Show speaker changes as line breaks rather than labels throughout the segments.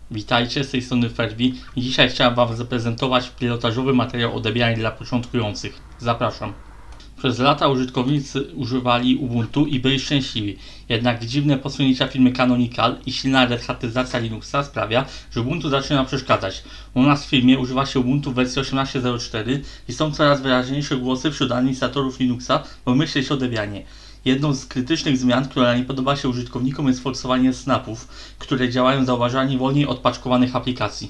Witajcie, z tej strony Ferwi i dzisiaj chciałem Wam zaprezentować pilotażowy materiał odebrany dla początkujących. Zapraszam. Przez lata użytkownicy używali Ubuntu i byli szczęśliwi, jednak dziwne posunięcia firmy Canonical i silna redhatyzacja Linuxa sprawia, że Ubuntu zaczyna przeszkadzać. U nas w firmie używa się Ubuntu w wersji 18.04 i są coraz wyraźniejsze głosy wśród administratorów Linuxa, by myśleć o Debianie. Jedną z krytycznych zmian, która nie podoba się użytkownikom, jest forsowanie snapów, które działają zauważalnie wolniej od paczkowanych aplikacji.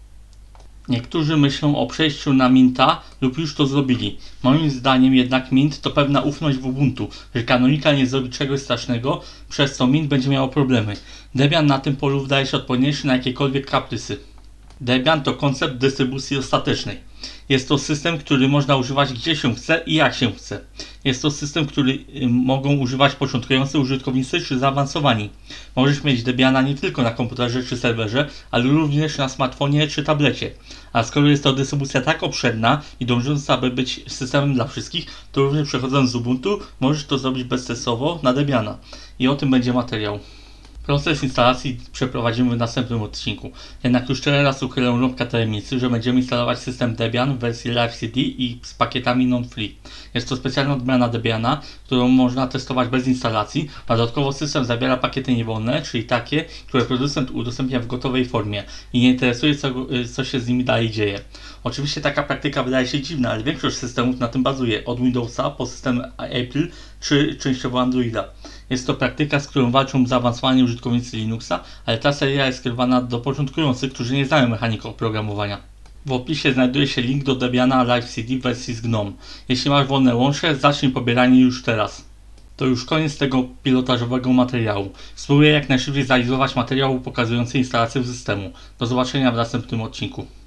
Niektórzy myślą o przejściu na Minta lub już to zrobili. Moim zdaniem jednak Mint to pewna ufność w Ubuntu, że Canonical nie zrobi czegoś strasznego, przez co Mint będzie miał problemy. Debian na tym polu wydaje się odporniejszy na jakiekolwiek kaprysy. Debian to koncept dystrybucji ostatecznej. Jest to system, który można używać gdzie się chce i jak się chce. Jest to system, który mogą używać początkujący użytkownicy czy zaawansowani. Możesz mieć Debiana nie tylko na komputerze czy serwerze, ale również na smartfonie czy tablecie. A skoro jest to dystrybucja tak obszerna i dążąca, aby być systemem dla wszystkich, to również przechodząc z Ubuntu możesz to zrobić bezstresowo na Debiana. I o tym będzie materiał. Proces instalacji przeprowadzimy w następnym odcinku. Jednak już teraz uchylę rąbka tajemnicy, że będziemy instalować system Debian w wersji Live CD i z pakietami non-free. Jest to specjalna odmiana Debiana, którą można testować bez instalacji. Dodatkowo system zawiera pakiety niewolne, czyli takie, które producent udostępnia w gotowej formie i nie interesuje, co się z nimi dalej dzieje. Oczywiście taka praktyka wydaje się dziwna, ale większość systemów na tym bazuje, od Windowsa po system Apple czy częściowo Androida. Jest to praktyka, z którą walczą zaawansowani użytkownicy Linuxa, ale ta seria jest skierowana do początkujących, którzy nie znają mechaniki oprogramowania. W opisie znajduje się link do Debiana Live CD w wersji z GNOME. Jeśli masz wolne łącze, zacznij pobieranie już teraz. To już koniec tego pilotażowego materiału. Spróbuję jak najszybciej zrealizować materiał pokazujący instalację systemu. Do zobaczenia w następnym odcinku.